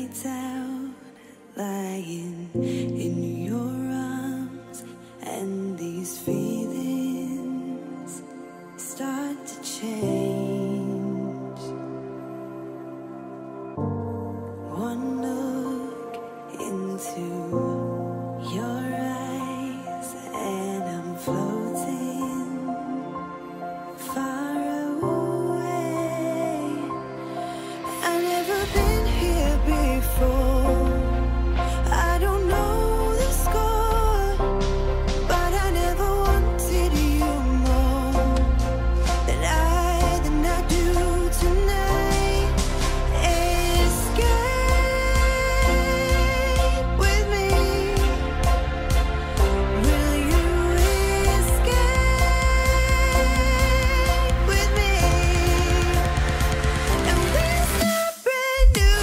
nights out, lying in your arms, and these feelings start to change. One look into your eyes and I'm floating far away. I've never been here before. I don't know the score, but I never wanted you more than I do tonight. Escape with me. Will you escape with me? And we'll start brand new.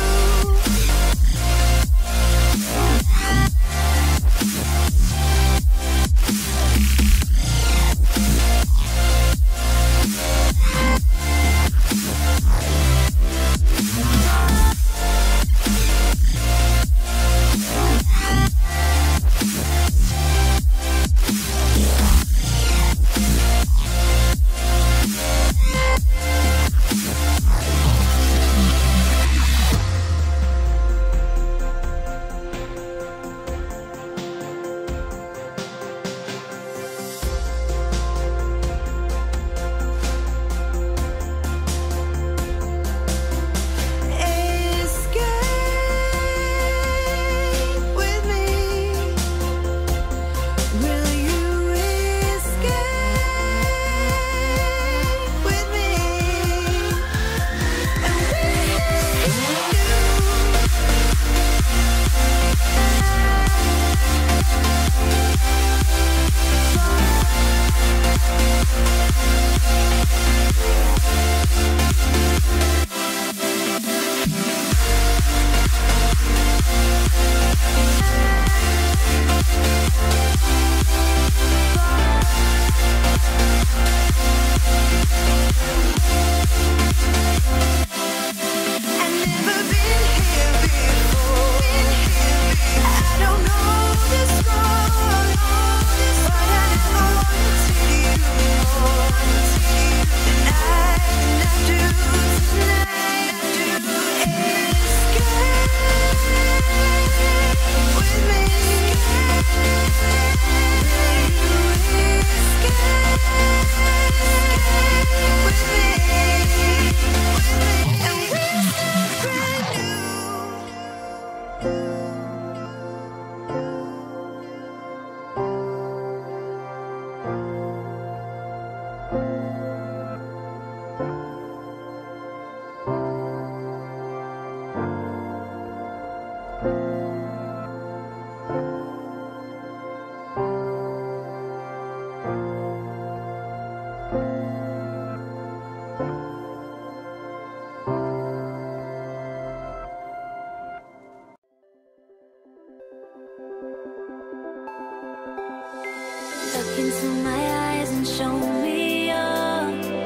Look into my eyes and show me your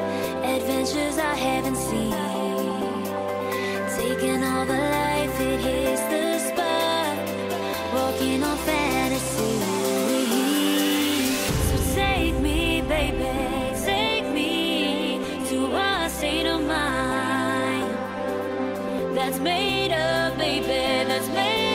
adventures I haven't seen. Taking all the life, it hits the spot. Walking on fantasy. So take me, baby, take me to a state of mind that's made of, baby, that's made